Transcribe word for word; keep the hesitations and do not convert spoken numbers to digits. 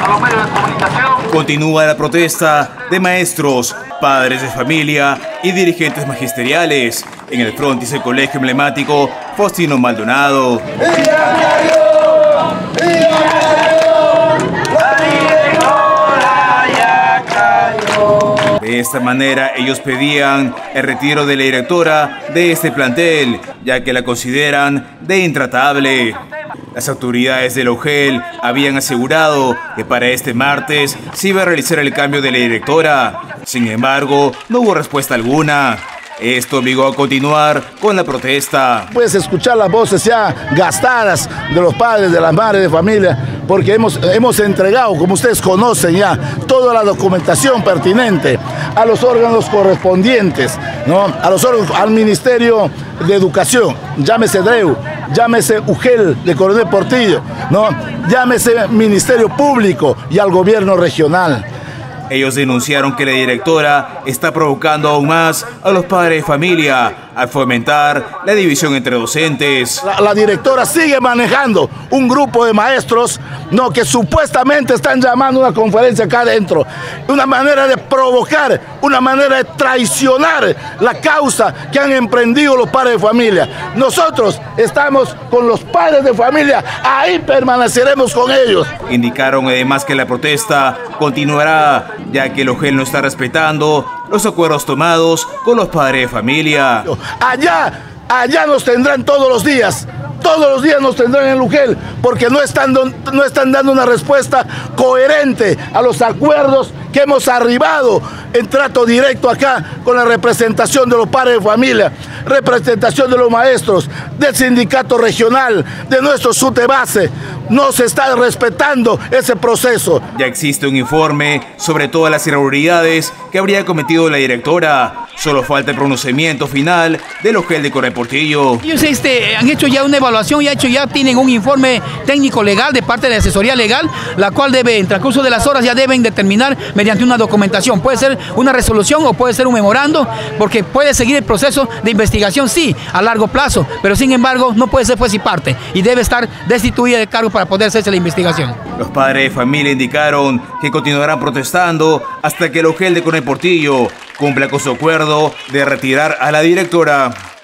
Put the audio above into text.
a los medios de comunicación. Continúa la protesta de maestros, padres de familia y dirigentes magisteriales en el frontis del colegio emblemático Faustino Maldonado. De esta manera ellos pedían el retiro de la directora de este plantel, ya que la consideran de intratable. Las autoridades de la U G E L habían asegurado que para este martes se iba a realizar el cambio de la directora. Sin embargo, no hubo respuesta alguna. Esto obligó a continuar con la protesta. Puedes escuchar las voces ya gastadas de los padres, de las madres de familia, porque hemos, hemos entregado, como ustedes conocen ya, toda la documentación pertinente a los órganos correspondientes, ¿no? A los órganos, al Ministerio de Educación, llámese DREU, llámese U G E L de Coronel Portillo, ¿no? Llámese Ministerio Público y al gobierno regional. Ellos denunciaron que la directora está provocando aún más a los padres de familia al fomentar la división entre docentes. La, la directora sigue manejando un grupo de maestros, no, que supuestamente están llamando a una conferencia acá adentro. Una manera de provocar, una manera de traicionar la causa que han emprendido los padres de familia. Nosotros estamos con los padres de familia, ahí permaneceremos con ellos. Indicaron además que la protesta continuará, ya que el U G E L no está respetando los acuerdos tomados con los padres de familia. Allá, allá nos tendrán todos los días, todos los días nos tendrán en el U G E L, porque no están, no están dando una respuesta coherente a los acuerdos que hemos arribado en trato directo acá con la representación de los padres de familia, representación de los maestros, del sindicato regional, de nuestro SUTEBASE. No se está respetando ese proceso. Ya existe un informe sobre todas las irregularidades que habría cometido la directora. Solo falta el pronunciamiento final del U G E L de Coronel Portillo. Ellos este, han hecho ya una evaluación y ha hecho, ya tienen un informe técnico legal de parte de la asesoría legal, la cual debe, en transcurso de las horas, ya deben determinar mediante una documentación. Puede ser una resolución o puede ser un memorando, porque puede seguir el proceso de investigación, sí, a largo plazo, pero sin embargo no puede ser juez y parte y debe estar destituida de cargo para poder hacerse la investigación. Los padres de familia indicaron que continuarán protestando hasta que el U G E L de Coronel Portillo cumpla con su acuerdo de retirar a la directora.